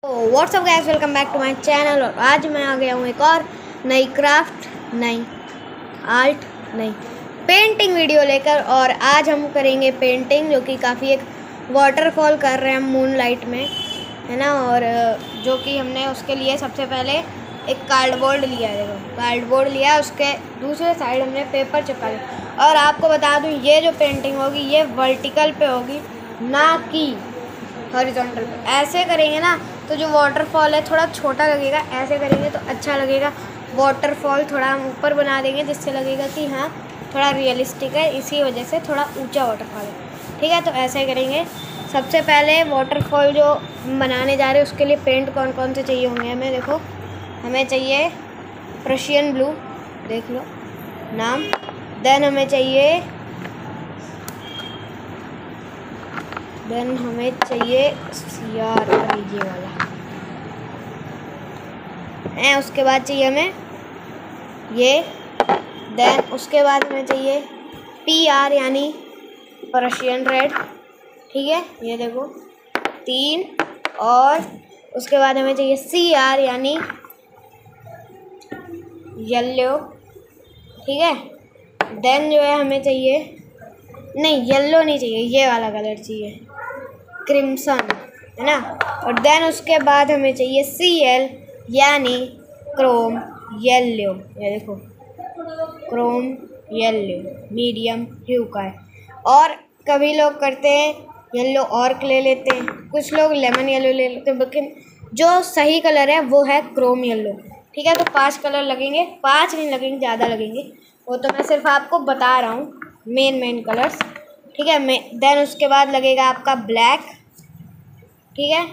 WhatsApp guys, welcome back to my channel. और आज मैं आ गया हूँ एक और नई क्राफ्ट, नई आर्ट, नई पेंटिंग वीडियो लेकर। और आज हम करेंगे पेंटिंग, जो कि काफ़ी एक वाटरफॉल कर रहे हैं हम मून लाइट में, है ना। और जो कि हमने उसके लिए सबसे पहले एक कार्डबोर्ड लिया है। देखो कार्डबोर्ड लिया, उसके दूसरे साइड हमने पेपर चिपका लिया। और आपको बता दूँ, ये जो पेंटिंग होगी ये वर्टिकल पे होगी, ना कि हॉरिजॉन्टल पे। ऐसे करेंगे ना तो जो वाटरफॉल है थोड़ा छोटा लगेगा, ऐसे करेंगे तो अच्छा लगेगा। वाटरफॉल थोड़ा हम ऊपर बना देंगे, जिससे लगेगा कि हाँ थोड़ा रियलिस्टिक है, इसी वजह से थोड़ा ऊंचा वाटरफॉल है। ठीक है, तो ऐसे करेंगे। सबसे पहले वाटरफॉल जो बनाने जा रहे हैं उसके लिए पेंट कौन कौन से चाहिए होंगे हमें। देखो, हमें चाहिए प्रशियन ब्लू, देख लो नाम। देन हमें चाहिए यार ये वाला है। उसके बाद चाहिए हमें ये। देन उसके बाद हमें चाहिए PR यानी पर्शियन रेड। ठीक है, ये देखो 3। और उसके बाद हमें चाहिए CR यानी येलो। ठीक है, देन जो है हमें चाहिए, नहीं येलो नहीं चाहिए, ये वाला कलर चाहिए, क्रिम्सन, है ना। और देन उसके बाद हमें चाहिए CL यानी क्रोम येलो। ये देखो क्रोम येलो मीडियम ह्यू का है। और कभी लोग करते हैं येलो ऑर्क ले लेते हैं, कुछ लोग लेमन येलो ले लेते हैं, लेकिन जो सही कलर है वो है क्रोम येलो। ठीक है, तो 5 कलर लगेंगे, 5 नहीं लगेंगे, ज़्यादा लगेंगे, वो तो मैं सिर्फ आपको बता रहा हूँ मेन कलर्स। ठीक है, देन उसके बाद लगेगा आपका ब्लैक। ठीक है,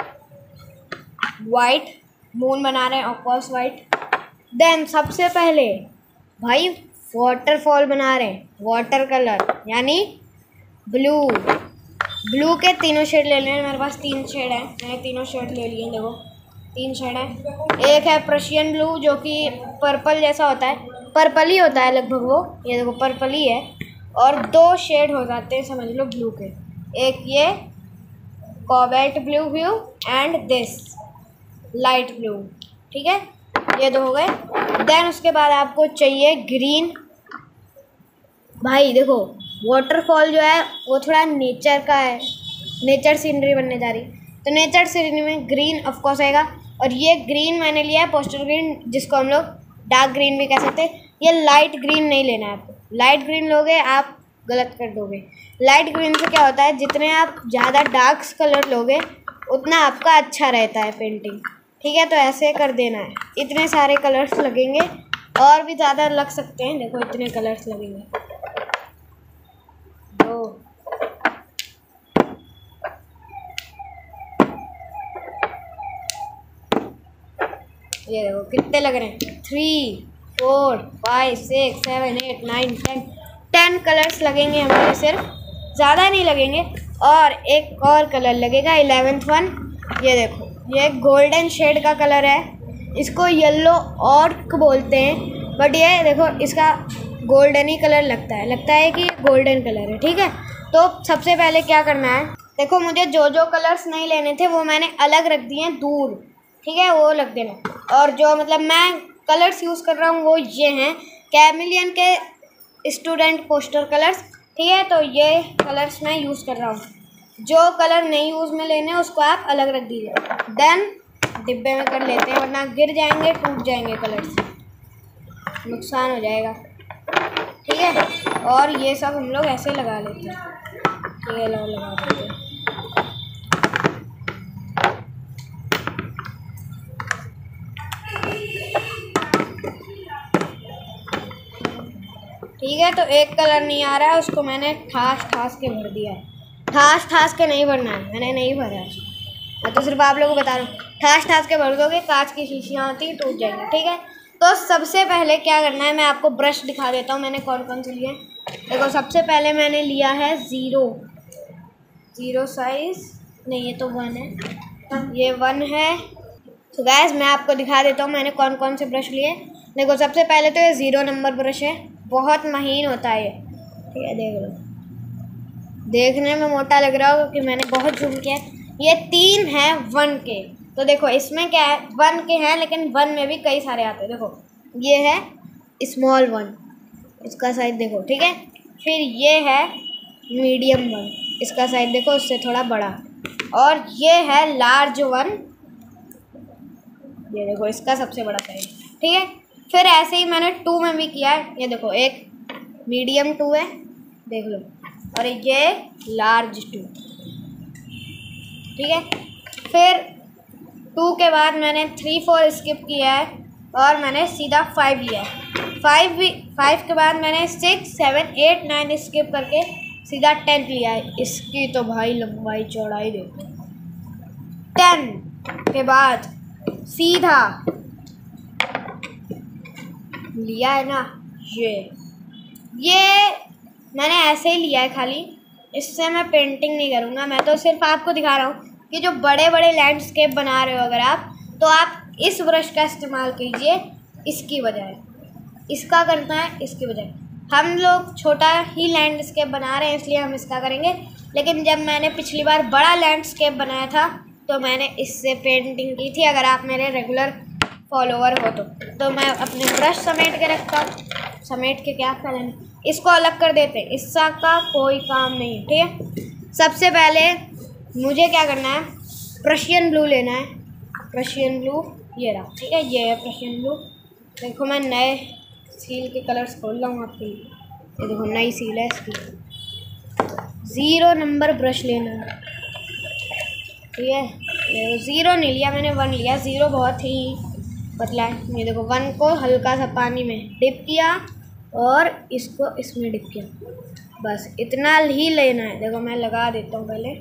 वाइट, मून बना रहे हैं ऑफकोर्स वाइट। देन सबसे पहले भाई वाटरफॉल बना रहे हैं, वाटर कलर यानी ब्लू। ब्लू के तीनों शेड ले लें, मेरे पास 3 शेड हैं, मैंने तीनों शेड ले लिए। देखो 3 शेड है। एक है प्रशियन ब्लू जो कि पर्पल जैसा होता है, पर्पल ही होता है लगभग वो, ये देखो पर्पल ही है। और 2 शेड हो जाते हैं समझ लो ब्लू के, एक ये cobalt blue hue and this light blue. ठीक है, ये 2 हो गए। देन उसके बाद आपको चाहिए ग्रीन। भाई देखो वाटरफॉल जो है वो थोड़ा नेचर का है, नेचर सीनरी बनने जा रही, तो नेचर सीनरी में ग्रीन ऑफकोर्स आएगा। और ये ग्रीन मैंने लिया है पोस्टर ग्रीन, जिसको हम लोग डार्क ग्रीन भी कह सकते हैं। ये लाइट ग्रीन नहीं लेना है आपको, लाइट ग्रीन लोगे आप गलत कर दोगे। लाइट ग्रीन से क्या होता है, जितने आप ज़्यादा डार्क कलर लोगे उतना आपका अच्छा रहता है पेंटिंग। ठीक है, तो ऐसे कर देना है। इतने सारे कलर्स लगेंगे, और भी ज़्यादा लग सकते हैं, देखो इतने कलर्स लगेंगे। ये देखो कितने लग रहे हैं, 3 4 5 6 7 8 9 10 कलर्स लगेंगे हमारे, सिर्फ, ज़्यादा नहीं लगेंगे। और एक और कलर लगेगा 11th वन। ये देखो ये गोल्डन शेड का कलर है, इसको येलो ऑर्क बोलते हैं, बट ये देखो इसका गोल्डन ही कलर लगता है कि गोल्डन कलर है। ठीक है, तो सबसे पहले क्या करना है, देखो मुझे जो कलर्स नहीं लेने थे वो मैंने अलग रख दिए हैं दूर। ठीक है, वो लग देना। और जो मतलब मैं कलर्स यूज़ कर रहा हूँ वो ये हैं कैमिलियन के स्टूडेंट पोस्टर कलर्स। ठीक है, तो ये कलर्स मैं यूज़ कर रहा हूँ। जो कलर नहीं यूज़ में लेने उसको आप अलग रख दीजिए। देन डिब्बे में कर लेते हैं, वरना गिर जाएंगे, टूट जाएंगे कलर्स, नुकसान हो जाएगा। ठीक है, और ये सब हम लोग ऐसे लगा लेते हैं, ये लगा देते हैं। ठीक है, तो एक कलर नहीं आ रहा है, उसको मैंने ठास के भर दिया है। ठास के नहीं भरना है, मैंने नहीं भरा है, मैं तो सिर्फ आप लोगों को बता रहा हूँ। ठास के भर दोगे, कांच की शीशियाँ होती हैं, टूट जाएंगी। ठीक है, तो सबसे पहले क्या करना है, मैं आपको ब्रश दिखा देता हूँ मैंने कौन कौन से लिए। देखो सबसे पहले मैंने लिया है ज़ीरो साइज़, नहीं ये तो 1 है, ये 1 है। तो गाइस मैं आपको दिखा देता हूँ मैंने कौन कौन से ब्रश लिए। देखो सबसे पहले तो ये 0 नंबर ब्रश है, बहुत महीन होता है ये। ठीक है, देख लो, देखने में मोटा लग रहा होगा क्योंकि मैंने बहुत जूम किया। ये 3 हैं 1 के, तो देखो इसमें क्या है, 1 के हैं लेकिन 1 में भी कई सारे आते हैं। देखो ये है स्मॉल 1, इसका साइज देखो, ठीक है। फिर ये है मीडियम 1, इसका साइज देखो उससे थोड़ा बड़ा। और ये है लार्ज 1, ये देखो इसका सबसे बड़ा साइज, ठीक है। फिर ऐसे ही मैंने 2 में भी किया है, ये देखो एक मीडियम 2 है, देख लो, और ये लार्ज 2, ठीक है। फिर 2 के बाद मैंने 3 4 स्किप किया है और मैंने सीधा 5 लिया है। 5 के बाद मैंने 6 7 8 9 स्किप करके सीधा 10 लिया है। इसकी तो भाई लंबाई चौड़ाई देखो। 10 के बाद सीधा लिया है ना, ये मैंने ऐसे ही लिया है खाली, इससे मैं पेंटिंग नहीं करूँगा। मैं तो सिर्फ आपको दिखा रहा हूँ कि जो बड़े बड़े लैंडस्केप बना रहे हो अगर आप, तो आप इस ब्रश का इस्तेमाल कीजिए इसकी बजाय, इसका करना है इसकी बजाय। हम लोग छोटा ही लैंडस्केप बना रहे हैं इसलिए हम इसका करेंगे, लेकिन जब मैंने पिछली बार बड़ा लैंडस्केप बनाया था तो मैंने इससे पेंटिंग की थी। अगर आप मेरे रेगुलर फॉलोवर हो तो मैं अपने ब्रश समेट के रखता हूँ। समेट के क्या करें, इसको अलग कर देते हैं, इसका का कोई काम नहीं, ठीक है। सबसे पहले मुझे क्या करना है, प्रशियन ब्लू लेना है। प्रशियन ब्लू ये रहा, ठीक है, ये है प्रशियन ब्लू। देखो मैं नए सील के कलर्स खोल रहा हूँ आपके लिए, ये देखो नई सील है इसकी। 0 नंबर ब्रश लेना है, ठीक है। 0 नहीं लिया मैंने, 1 लिया। 0 बहुत ही पतला है। ये देखो 1 को हल्का सा पानी में डिप किया और इसको इसमें डिप किया, बस इतना ही लेना है। देखो मैं लगा देता हूँ पहले,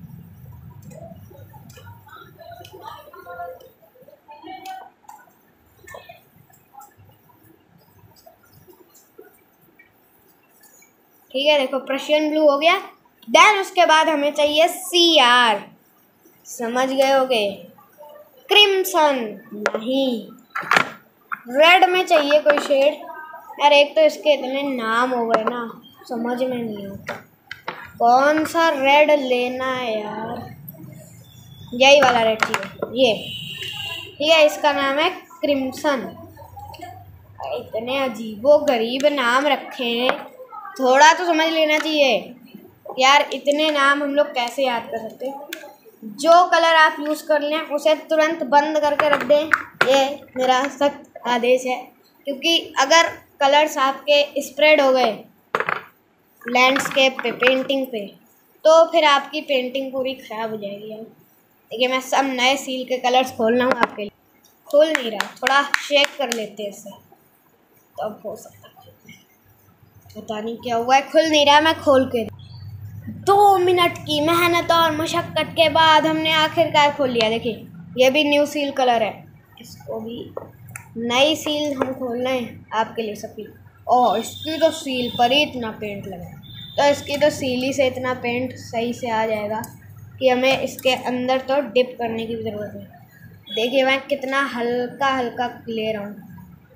ठीक है। देखो प्रशियन ब्लू हो गया। देन उसके बाद हमें चाहिए CR, समझ गए होगे, क्रिम्सन नहीं, रेड में चाहिए कोई शेड। यार एक तो इसके इतने नाम हो गए ना, समझ में नहीं आता कौन सा रेड लेना है यार। यही वाला रेड चाहिए, ये, ठीक है। इसका नाम है क्रिम्सन। इतने अजीबो गरीब नाम रखे हैं, थोड़ा तो समझ लेना चाहिए यार। इतने नाम हम लोग कैसे याद कर सकते हैं। जो कलर आप यूज़ कर लें उसे तुरंत बंद करके रख दें, ये मेरा सख्त आदेश है। क्योंकि अगर कलर्स आपके स्प्रेड हो गए लैंडस्केप पे, पेंटिंग पे, तो फिर आपकी पेंटिंग पूरी ख़राब हो जाएगी यार। देखिए मैं सब नए सील के कलर्स खोल रहा हूँ आपके लिए। खुल नहीं रहा, थोड़ा शेक कर लेते हैं इससे तो अब हो सकता है। पता नहीं क्या हुआ है, खुल नहीं रहा। मैं खोल के 2 मिनट की मेहनत और मशक्क़त के बाद हमने आखिरकार खोल लिया। देखिए ये भी न्यू सील कलर है, इसको भी नई सील हम खोल रहे हैं आपके लिए सभी। ओह इसकी तो सील पर ही इतना पेंट लगा, तो इसकी तो सील ही से इतना पेंट सही से आ जाएगा कि हमें इसके अंदर तो डिप करने की ज़रूरत है। देखिए मैं कितना हल्का हल्का ले रहा हूँ।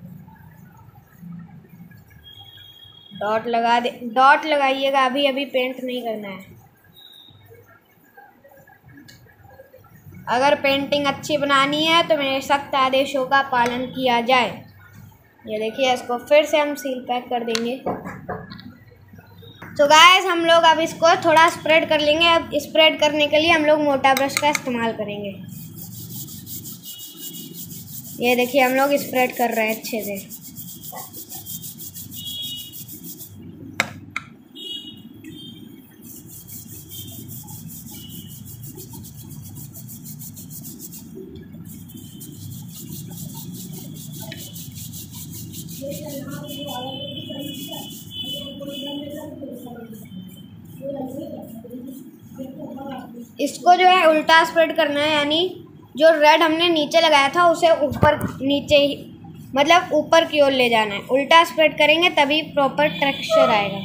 डॉट लगा दे, डॉट लगाइएगा, अभी अभी पेंट नहीं करना है। अगर पेंटिंग अच्छी बनानी है तो मेरे सख्त आदेशों का पालन किया जाए। ये देखिए इसको फिर से हम सील पैक कर देंगे। तो गाइस हम लोग अब इसको थोड़ा स्प्रेड कर लेंगे। अब स्प्रेड करने के लिए हम लोग मोटा ब्रश का इस्तेमाल करेंगे। ये देखिए हम लोग स्प्रेड कर रहे हैं अच्छे से। इसको जो है उल्टा स्प्रेड करना है, यानी जो रेड हमने नीचे लगाया था उसे ऊपर नीचे ही, मतलब ऊपर की ओर ले जाना है। उल्टा स्प्रेड करेंगे तभी प्रॉपर टेक्सचर आएगा।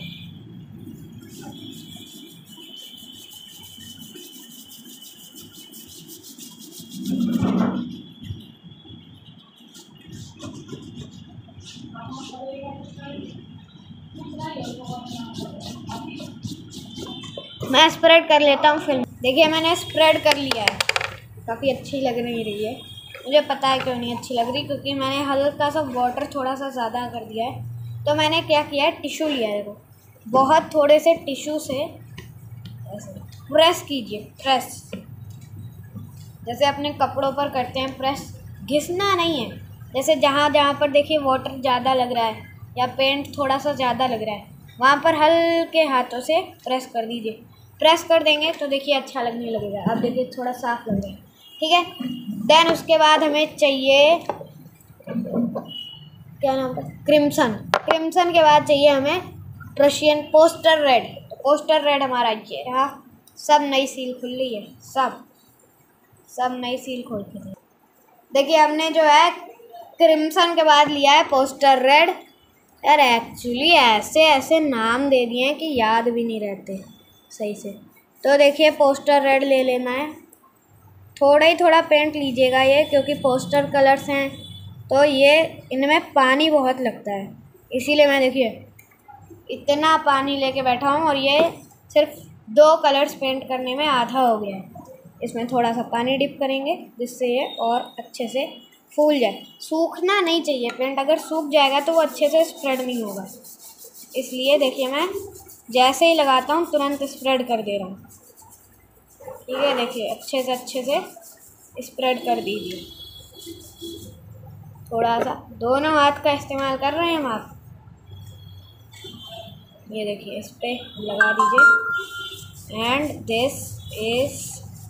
मैं स्प्रेड कर लेता हूँ फिर। देखिए मैंने स्प्रेड कर लिया है। काफ़ी अच्छी लग नहीं रही है। मुझे पता है क्यों नहीं अच्छी लग रही, क्योंकि मैंने हल्का सा वाटर थोड़ा सा ज़्यादा कर दिया है। तो मैंने क्या किया है, टिश्यू लिया है। देखो, बहुत थोड़े से टिश्यू से ऐसे प्रेस कीजिए, प्रेस जैसे अपने कपड़ों पर करते हैं प्रेस। घिसना नहीं है। जैसे जहाँ जहाँ पर देखिए वाटर ज़्यादा लग रहा है या पेंट थोड़ा सा ज़्यादा लग रहा है, वहाँ पर हल्के हाथों से प्रेस कर दीजिए। प्रेस कर देंगे तो देखिए अच्छा लगने लगेगा। अब देखिए थोड़ा साफ लग रहा है, ठीक है। देन उसके बाद हमें चाहिए, क्या नाम था, क्रिम्सन। क्रिम्सन के बाद चाहिए हमें Prussian poster red. Poster red हमारा ये रहा। सब नई सील खुल रही है, सब नई सील खोल के देखिए। हमने जो है क्रिम्सन के बाद लिया है पोस्टर रेड। यार एक्चुअली ऐसे ऐसे नाम दे दिए हैं कि याद भी नहीं रहते सही से। तो देखिए पोस्टर रेड ले लेना है। थोड़ा ही थोड़ा पेंट लीजिएगा ये, क्योंकि पोस्टर कलर्स हैं तो ये इनमें पानी बहुत लगता है, इसीलिए मैं देखिए इतना पानी लेके बैठा हूँ। और ये सिर्फ 2 कलर्स पेंट करने में आधा हो गया है। इसमें थोड़ा सा पानी डिप करेंगे जिससे ये और अच्छे से फूल जाए। सूखना नहीं चाहिए पेंट, अगर सूख जाएगा तो वो अच्छे से स्प्रेड नहीं होगा। इसलिए देखिए मैं जैसे ही लगाता हूँ तुरंत स्प्रेड कर दे रहा हूँ, ठीक है। देखिए अच्छे से स्प्रेड कर दीजिए। थोड़ा सा दोनों हाथ का इस्तेमाल कर रहे हैं हम आप। ये देखिए इस पर लगा दीजिए। And this is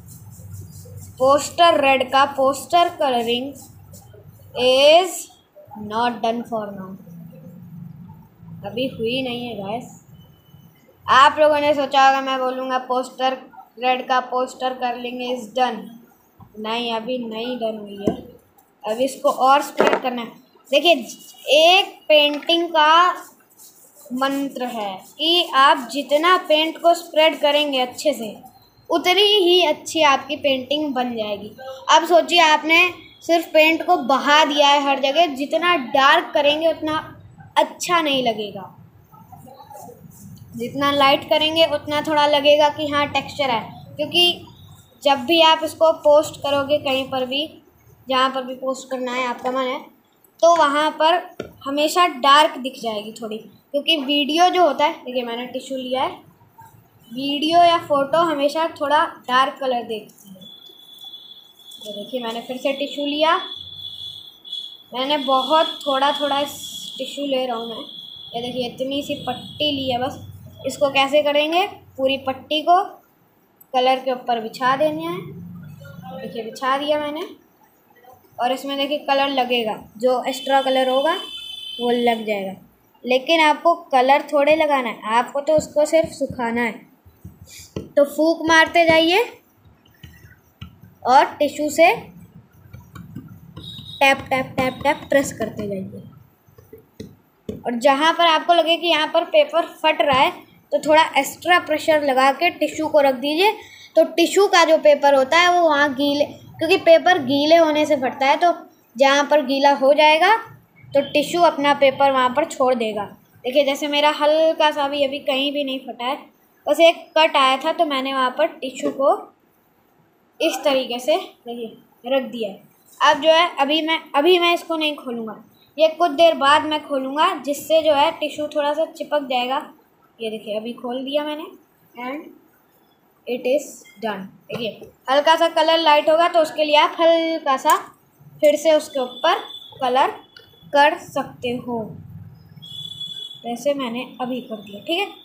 poster red का poster colouring is not done for now. अभी हुई नहीं है गाइस। आप लोगों ने सोचा होगा मैं बोलूँगा पोस्टर रेड का पोस्टर कलरिंग इज डन। नहीं, अभी नहीं डन हुई है। अब इसको और स्प्रेड करना है। देखिए एक पेंटिंग का मंत्र है कि आप जितना पेंट को स्प्रेड करेंगे अच्छे से, उतनी ही अच्छी आपकी पेंटिंग बन जाएगी। अब सोचिए आपने सिर्फ पेंट को बहा दिया है हर जगह, जितना डार्क करेंगे उतना अच्छा नहीं लगेगा। जितना लाइट करेंगे उतना थोड़ा लगेगा कि हाँ टेक्सचर है। क्योंकि जब भी आप इसको पोस्ट करोगे कहीं पर भी, जहाँ पर भी पोस्ट करना है आपका मन है, तो वहाँ पर हमेशा डार्क दिख जाएगी थोड़ी। क्योंकि वीडियो जो होता है, देखिए मैंने टिश्यू लिया है, वीडियो या फ़ोटो हमेशा थोड़ा डार्क कलर देखती है। तो देखिए मैंने फिर से टिश्यू लिया। मैंने बहुत थोड़ा टिश्यू ले रहा हूँ मैं। ये देखिए इतनी सी पट्टी ली है बस। इसको कैसे करेंगे, पूरी पट्टी को कलर के ऊपर बिछा देना है। देखिए बिछा दिया मैंने। और इसमें देखिए कलर लगेगा, जो एक्स्ट्रा कलर होगा वो लग जाएगा। लेकिन आपको कलर थोड़े लगाना है, आपको तो उसको सिर्फ सुखाना है। तो फूंक मारते जाइए और टिश्यू से tap tap tap tap press करते जाइए। और जहाँ पर आपको लगे कि यहाँ पर पेपर फट रहा है तो थोड़ा एक्स्ट्रा प्रेशर लगा के टिश्यू को रख दीजिए। तो टिश्यू का जो पेपर होता है वो वहाँ गीले, क्योंकि पेपर गीले होने से फटता है, तो जहाँ पर गीला हो जाएगा तो टिश्यू अपना पेपर वहाँ पर छोड़ देगा। देखिए जैसे मेरा हल्का सा भी अभी कहीं भी नहीं फटा है, बस एक कट आया था तो मैंने वहाँ पर टिश्यू को इस तरीके से देखिए रख दिया है। अब जो है अभी मैं इसको नहीं खोलूँगा, ये कुछ देर बाद मैं खोलूँगा, जिससे जो है टिश्यू थोड़ा सा चिपक जाएगा। ये देखिए अभी खोल दिया मैंने एंड इट इज़ डन। देखिए हल्का सा कलर लाइट होगा तो उसके लिए आप हल्का सा फिर से उसके ऊपर कलर कर सकते हो। वैसे मैंने अभी कर दिया, ठीक है,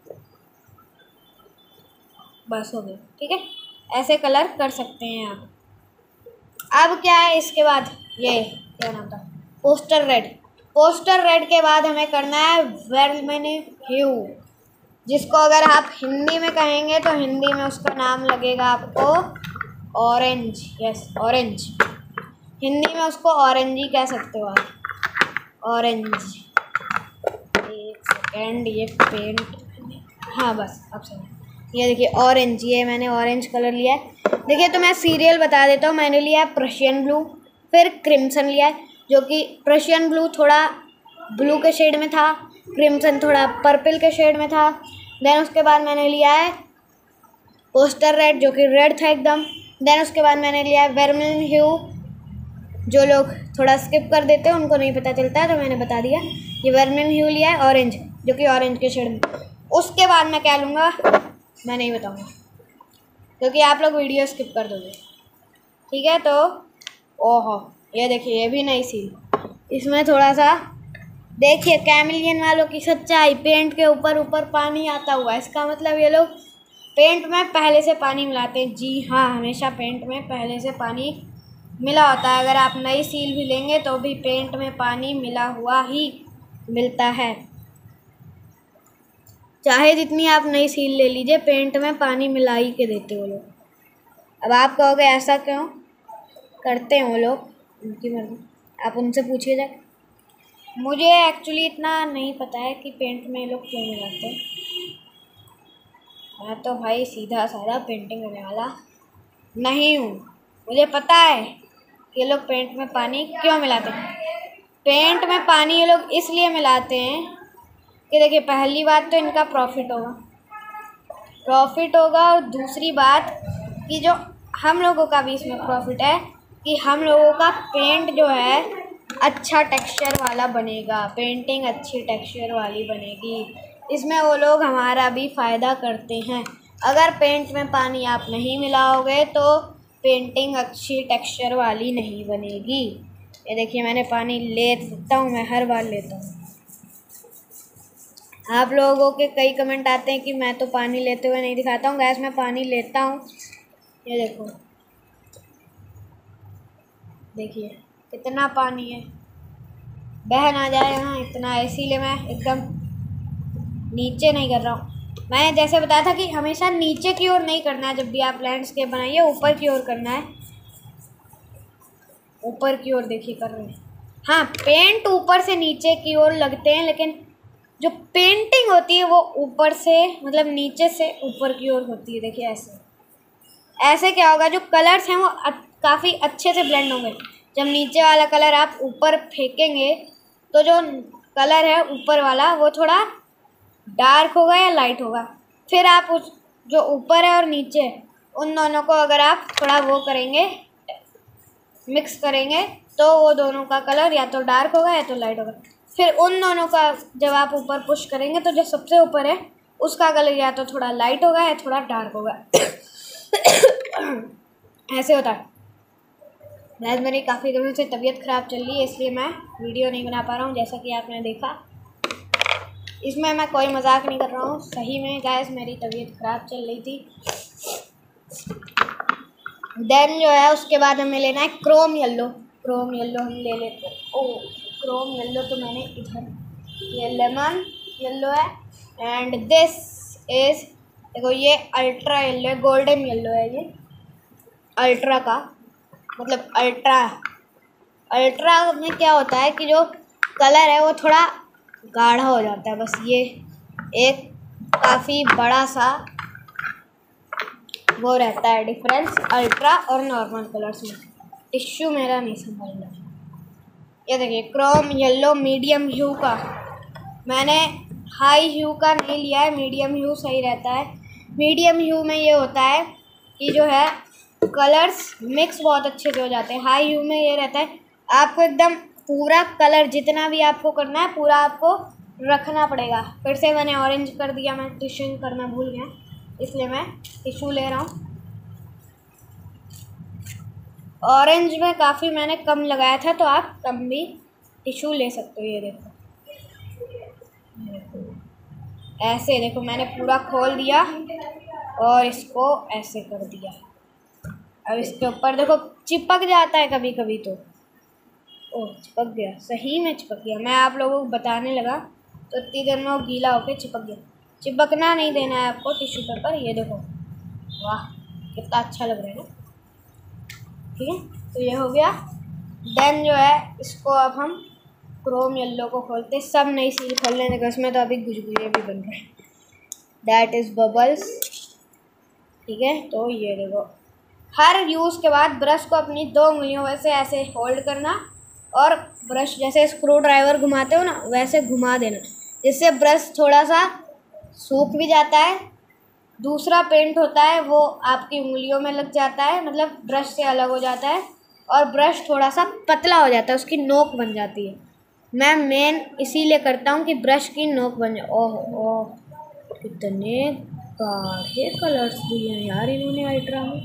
बस हो गया, ठीक है। ऐसे कलर कर सकते हैं आप। अब क्या है इसके बाद, ये क्या नाम था, पोस्टर रेड। पोस्टर रेड के बाद हमें करना है वर्मिलियन ह्यू, जिसको अगर आप हिंदी में कहेंगे तो हिंदी में उसका नाम लगेगा आपको ऑरेंज। यस ऑरेंज, हिंदी में उसको ऑरेंज ही कह सकते हो आप, ऑरेंज। एक सेकेंड, ये पेंट, हाँ बस अब समझ। ये देखिए ऑरेंज, ये मैंने ऑरेंज कलर लिया है। देखिए तो मैं सीरियल बता देता हूँ। मैंने लिया है प्रशियन ब्लू, फिर क्रिम्सन लिया है, जो कि प्रशियन ब्लू थोड़ा ब्लू के शेड में था, क्रिम्सन थोड़ा पर्पल के शेड में था। देन उसके बाद मैंने लिया है पोस्टर रेड, जो कि रेड था एकदम। देन उसके बाद मैंने लिया है वर्मिलियन ह्यू। जो लोग थोड़ा स्किप कर देते हैं उनको नहीं पता चलता है, तो मैंने बता दिया। ये वर्मिलियन ह्यू लिया है ऑरेंज, जो कि ऑरेंज के शेड में। उसके बाद मैं क्या लूँगा मैं नहीं बताऊँगा, क्योंकि आप लोग वीडियो स्किप कर दोगे। ठीक है, तो ओहो ये देखिए, ये भी नई सील। इसमें थोड़ा सा देखिए कैमिलियन वालों की सच्चाई, पेंट के ऊपर ऊपर पानी आता हुआ। इसका मतलब ये लोग पेंट में पहले से पानी मिलाते हैं। जी हाँ, हमेशा पेंट में पहले से पानी मिला होता है। अगर आप नई सील भी लेंगे तो भी पेंट में पानी मिला हुआ ही मिलता है। चाहे जितनी आप नई सील ले लीजिए, पेंट में पानी मिला ही के देते हो लोग। अब आप कहोगे ऐसा क्यों करते हैं वो लोग, उनकी मर्जी, आप उनसे पूछिए जाए। मुझे एक्चुअली इतना नहीं पता है कि पेंट में लोग क्यों मिलाते हैं। मैं तो भाई सीधा साधा पेंटिंग करने वाला नहीं हूँ। मुझे पता है कि ये लोग पेंट में पानी क्यों मिलाते हैं। पेंट में पानी ये लोग इसलिए मिलाते हैं कि देखिए, पहली बात तो इनका प्रॉफिट होगा, और दूसरी बात कि जो हम लोगों का भी इसमें प्रॉफिट है कि हम लोगों का पेंट जो है अच्छा टेक्सचर वाला बनेगा, पेंटिंग अच्छी टेक्सचर वाली बनेगी। इसमें वो लोग हमारा भी फ़ायदा करते हैं। अगर पेंट में पानी आप नहीं मिलाओगे तो पेंटिंग अच्छी टेक्सचर वाली नहीं बनेगी। ये देखिए, मैंने पानी ले सकता हूँ, मैं हर बार लेता हूँ। आप लोगों के कई कमेंट आते हैं कि मैं तो पानी लेते हुए नहीं दिखाता हूँ। गैस मैं पानी लेता हूँ, ये देखो, देखिए कितना पानी है, बह ना जाए यहाँ इतना, इसीलिए मैं एकदम नीचे नहीं कर रहा हूँ। मैंने जैसे बताया था कि हमेशा नीचे की ओर नहीं करना है। जब भी आप लैंडस्केप बनाइए ऊपर की ओर करना है। ऊपर की ओर देखिए कर रहे हैं। हाँ, पेंट ऊपर से नीचे की ओर लगते हैं, लेकिन जो पेंटिंग होती है वो ऊपर से मतलब नीचे से ऊपर की ओर होती है। देखिए ऐसे क्या होगा, जो कलर्स हैं वो काफ़ी अच्छे से ब्लेंड होंगे। जब नीचे वाला कलर आप ऊपर फेंकेंगे तो जो कलर है ऊपर वाला वो थोड़ा डार्क होगा या लाइट होगा। फिर आप उस जो ऊपर है और नीचे उन दोनों को अगर आप थोड़ा वो करेंगे, मिक्स करेंगे, तो वो दोनों का कलर या तो डार्क होगा या तो लाइट होगा। फिर उन दोनों का जब आप ऊपर पुश करेंगे तो जो सबसे ऊपर है उसका कलर या तो थोड़ा लाइट होगा या थोड़ा डार्क होगा। ऐसे होता है। आज मेरी काफ़ी दिनों से तबीयत ख़राब चल रही है, इसलिए मैं वीडियो नहीं बना पा रहा हूँ, जैसा कि आपने देखा। इसमें मैं कोई मजाक नहीं कर रहा हूँ, सही में गाइस मेरी तबीयत ख़राब चल रही थी। देन जो है उसके बाद हमें लेना है क्रोम येलो। क्रोम येलो हम ले लेते हैं। ओह, क्रोम येलो तो मैंने इधर, ये लेमन येलो है, एंड दिस इज़, देखो ये अल्ट्रा येलो है, गोल्डन येलो है ये अल्ट्रा का, मतलब अल्ट्रा में क्या होता है कि जो कलर है वो थोड़ा गाढ़ा हो जाता है। बस ये एक काफ़ी बड़ा सा वो रहता है डिफरेंस अल्ट्रा और नॉर्मल कलर्स में। टिश्यू मेरा नहीं संभल रहा। ये देखिए क्रोम येलो मीडियम ह्यू का, मैंने हाई ह्यू का नहीं लिया है, मीडियम ह्यू सही रहता है। मीडियम ह्यू में ये होता है कि जो है कलर्स मिक्स बहुत अच्छे से हो जाते हैं। हाई ह्यू में ये रहता है आपको एकदम पूरा कलर जितना भी आपको करना है पूरा आपको रखना पड़ेगा। फिर से मैंने ऑरेंज कर दिया, मैं टिश्यू करना भूल गया, इसलिए मैं टिश्यू ले रहा हूँ। ऑरेंज में काफ़ी मैंने कम लगाया था, तो आप कम भी टिश्यू ले सकते हो। ये देखो ऐसे, देखो मैंने पूरा खोल दिया और इसको ऐसे कर दिया। अब इसके ऊपर देखो चिपक जाता है कभी कभी, तो ओह चिपक गया, सही में चिपक गया। मैं आप लोगों को बताने लगा तो इतनी देर में वो गीला होकर चिपक गया। चिपकना नहीं देना है आपको टिश्यू पेपर। ये देखो, वाह कितना अच्छा लग रहा है ना। ठीक है, तो ये हो गया। देन जो है इसको अब हम क्रोम येलो को खोलते हैं। सब नई सील खोलने देगा, उसमें तो अभी गुजगुजे भी बन रहे हैं, दैट इज़ बबल्स। ठीक है, तो ये देखो, हर यूज़ के बाद ब्रश को अपनी 2 उंगलियों से ऐसे होल्ड करना और ब्रश जैसे स्क्रू ड्राइवर घुमाते हो ना वैसे घुमा देना, जिससे ब्रश थोड़ा सा सूख भी जाता है दूसरा पेंट होता है वो आपकी उंगलियों में लग जाता है, मतलब ब्रश से अलग हो जाता है, और ब्रश थोड़ा सा पतला हो जाता है, उसकी नोक बन जाती है। मैं मेन इसीलिए करता हूँ कि ब्रश की नोक बन जाए। ओह ओह, कितने गाढ़े कलर्स दिए हैं यार इन्होंने अल्ट्रा में।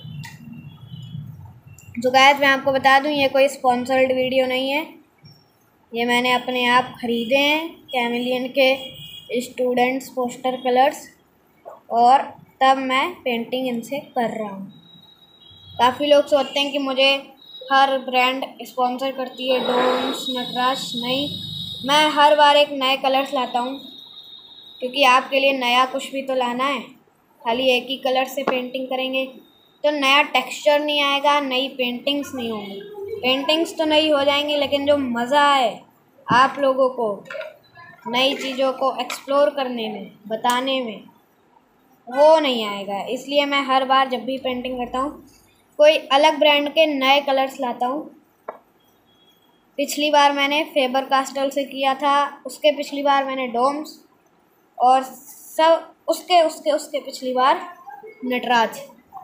जो गाइस मैं आपको बता दूँ, ये कोई स्पॉन्सर्ड वीडियो नहीं है, ये मैंने अपने आप ख़रीदे हैं कैमलियन के स्टूडेंट्स पोस्टर कलर्स, और तब मैं पेंटिंग इनसे कर रहा हूँ। काफ़ी लोग सोचते हैं कि मुझे हर ब्रांड स्पॉन्सर करती है, डोम्स, नटराज। नहीं, मैं हर बार एक नए कलर्स लाता हूँ, क्योंकि आपके लिए नया कुछ भी तो लाना है। खाली एक ही कलर से पेंटिंग करेंगे तो नया टेक्सचर नहीं आएगा, नई पेंटिंग्स नहीं होंगी। पेंटिंग्स तो नई हो जाएंगी, लेकिन जो मज़ा है आप लोगों को नई चीज़ों को एक्सप्लोर करने में, बताने में, वो नहीं आएगा। इसलिए मैं हर बार जब भी पेंटिंग करता हूँ कोई अलग ब्रांड के नए कलर्स लाता हूँ। पिछली बार मैंने फेबर कास्टल से किया था, उसके पिछली बार मैंने डोम्स, और सब उसके उसके उसके पिछली बार नटराज।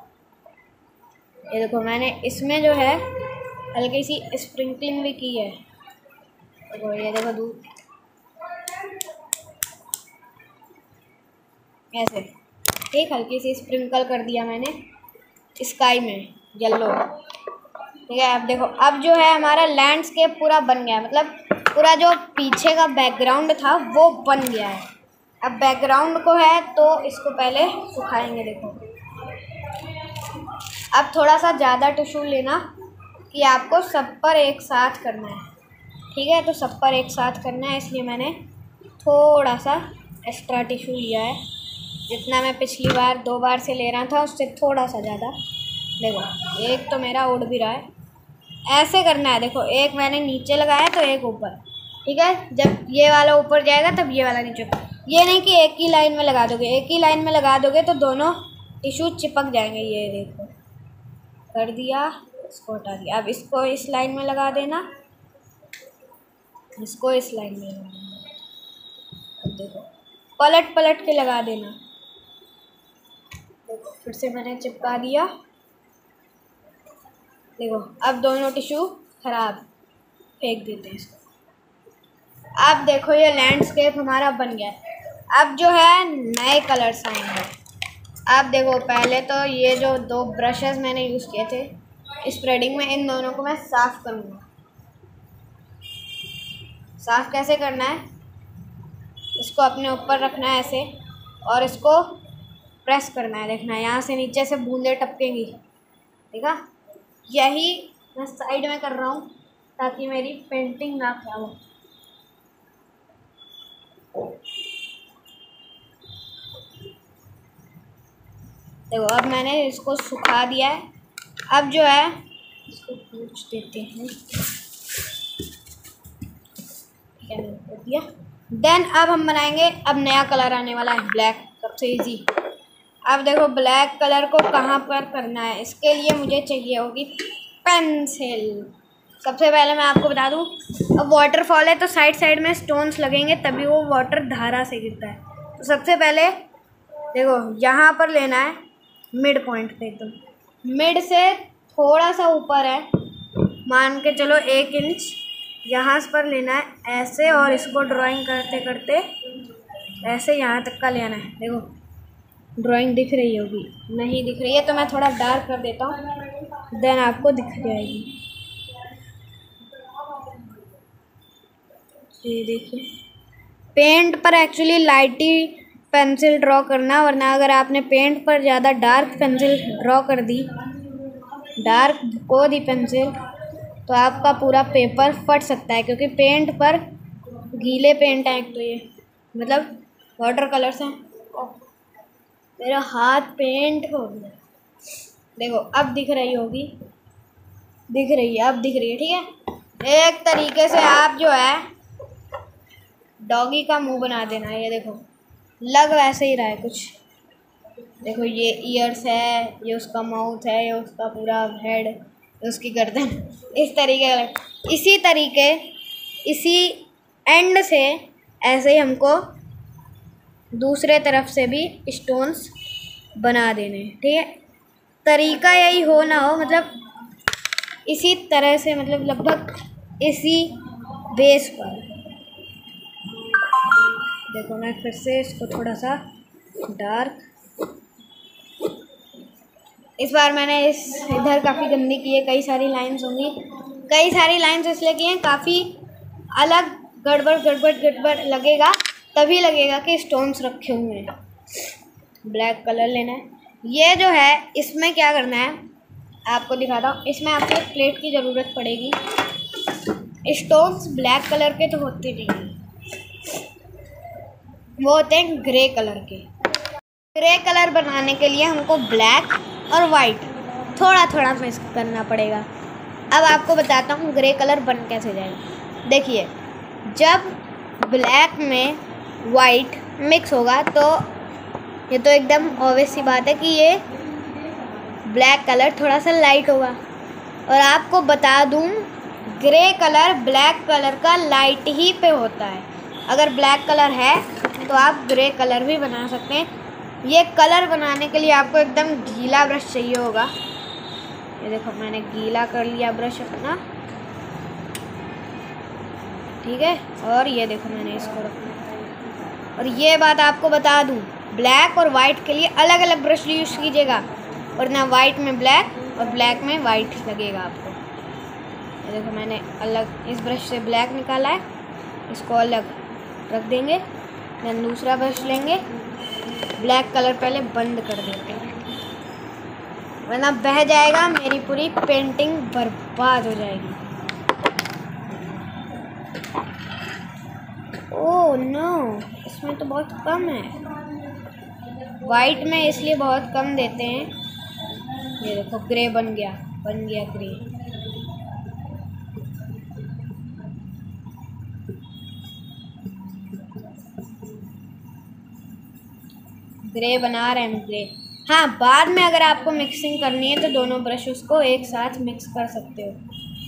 ये देखो मैंने इसमें जो है हल्की सी स्प्रिंकलिंग भी की है। देखो ये देखो दूध ऐसे, ठीक, हल्की सी स्प्रिंकल कर दिया मैंने स्काई में येलो। ठीक है, अब देखो अब जो है हमारा लैंडस्केप पूरा बन गया है, मतलब पूरा जो पीछे का बैकग्राउंड था वो बन गया है। अब बैकग्राउंड को है तो इसको पहले सुखाएंगे। देखो अब थोड़ा सा ज़्यादा टिश्यू लेना कि आपको सब पर एक साथ करना है। ठीक है, तो सब पर एक साथ करना है, इसलिए मैंने थोड़ा सा एक्स्ट्रा टिश्यू लिया है। जितना मैं पिछली बार 2 बार से ले रहा था उससे थोड़ा सा ज़्यादा। देखो एक तो मेरा उड़ भी रहा है, ऐसे करना है। देखो एक मैंने नीचे लगाया तो एक ऊपर। ठीक है, जब ये वाला ऊपर जाएगा तब ये वाला नीचे। ये नहीं कि एक ही लाइन में लगा दोगे, एक ही लाइन में लगा दोगे तो दोनों टिश्यू चिपक जाएंगे। ये देखो कर दिया, इसको हटा दिया। अब इसको इस लाइन में लगा देना, इसको इस लाइन में लगा देना। अब देखो पलट पलट के लगा देना। देखो फिर से मैंने चिपका दिया। देखो अब दोनों टिश्यू खराब, फेंक देते हैं इसको। अब देखो ये लैंडस्केप हमारा बन गया है। अब जो है नए कलर्स आएंगे। अब देखो पहले तो ये जो 2 ब्रशेस मैंने यूज़ किए थे स्प्रेडिंग में, इन दोनों को मैं साफ़ करूँगा। साफ़ कैसे करना है, इसको अपने ऊपर रखना है ऐसे, और इसको प्रेस करना है। देखना है यहाँ से नीचे से बूंदें टपकेंगी। ठीक है, यही मैं साइड में कर रहा हूँ ताकि मेरी पेंटिंग ना खराब हो। देखो अब मैंने इसको सुखा दिया है। अब जो है इसको पूछ देते हैं। ठीक है, मैंने कर दिया। देन अब हम बनाएंगे, अब नया कलर आने वाला है ब्लैक, सबसे इजी। अब देखो ब्लैक कलर को कहाँ पर करना है, इसके लिए मुझे चाहिए होगी पेंसिल। सबसे पहले मैं आपको बता दूँ, अब वाटरफॉल है तो साइड साइड में स्टोन्स लगेंगे तभी वो वाटर धारा से गिरता है। तो सबसे पहले देखो यहाँ पर लेना है मिड पॉइंट पे, एकदम मिड से थोड़ा सा ऊपर है, मान के चलो 1 इंच यहाँ पर लेना है ऐसे, और इसको ड्राइंग करते करते ऐसे यहाँ तक का लेना है। देखो ड्राइंग दिख रही होगी, नहीं दिख रही है तो मैं थोड़ा डार्क कर देता हूँ, देन आपको दिख जाएगी। ये देखिए, पेंट पर एक्चुअली लाइटी पेंसिल ड्रॉ करना, वरना अगर आपने पेंट पर ज़्यादा डार्क पेंसिल ड्रॉ कर दी, डार्क को दी पेंसिल, तो आपका पूरा पेपर फट सकता है। क्योंकि पेंट पर गीले पेंट हैं, एक तो ये मतलब वाटर कलर्स हैं। मेरा हाथ पेंट हो गया। देखो अब दिख रही होगी, दिख रही है, अब दिख रही है। ठीक है, एक तरीके से आप जो है डॉगी का मुंह बना देना है। ये देखो लग वैसे ही रहा है कुछ। देखो ये ईयर्स है, ये उसका माउथ है, ये उसका पूरा हेड, ये उसकी गर्दन, इस तरीके का। इसी एंड से ऐसे ही हमको दूसरे तरफ से भी स्टोन्स बना देने, ठीक है। तरीका यही हो ना हो, मतलब इसी तरह से, मतलब लगभग इसी बेस पर। देखो मैं फिर से इसको थोड़ा सा डार्क, इस बार मैंने इस इधर काफ़ी गंदी की है, कई सारी लाइंस होंगी, कई सारी लाइंस इसलिए की हैं, काफ़ी अलग गड़बड़ गड़बड़ गड़बड़ लगेगा, तभी लगेगा कि स्टोन्स रखे हुए हैं। ब्लैक कलर लेना है। ये जो है इसमें क्या करना है आपको दिखाता हूँ। इसमें आपको एक प्लेट की ज़रूरत पड़ेगी। स्टोन्स ब्लैक कलर के तो होते नहीं, वो होते हैं ग्रे कलर के। ग्रे कलर बनाने के लिए हमको ब्लैक और वाइट थोड़ा थोड़ा मिक्स करना पड़ेगा। अब आपको बताता हूँ ग्रे कलर बन कैसे जाएगा। देखिए, जब ब्लैक में वाइट मिक्स होगा तो ये तो एकदम ऑब्वियस सी बात है कि ये ब्लैक कलर थोड़ा सा लाइट होगा। और आपको बता दूँ, ग्रे कलर ब्लैक कलर का लाइट ही पे होता है। अगर ब्लैक कलर है तो आप ग्रे कलर भी बना सकते हैं। ये कलर बनाने के लिए आपको एकदम गीला ब्रश चाहिए होगा। ये देखो मैंने गीला कर लिया ब्रश अपना, ठीक है। और ये देखो मैंने इसको रखा। और ये बात आपको बता दूं, ब्लैक और वाइट के लिए अलग अलग ब्रश यूज़ कीजिएगा, वरना वाइट में ब्लैक और ब्लैक में वाइट लगेगा आपको। ये देखो मैंने अलग इस ब्रश से ब्लैक निकाला है, इसको अलग रख देंगे। देन दूसरा ब्रश लेंगे, ब्लैक कलर पहले बंद कर देते हैं, वरना बह जाएगा, मेरी पूरी पेंटिंग बर्बाद हो जाएगी। ओह नो, इसमें तो बहुत कम है। वाइट में इसलिए बहुत कम देते हैं। ये देखो ग्रे बन गया ग्रे। ग्रे बना रहे हैं ग्रे। हाँ, बाद में अगर आपको मिक्सिंग करनी है तो दोनों ब्रशेस को एक साथ मिक्स कर सकते हो।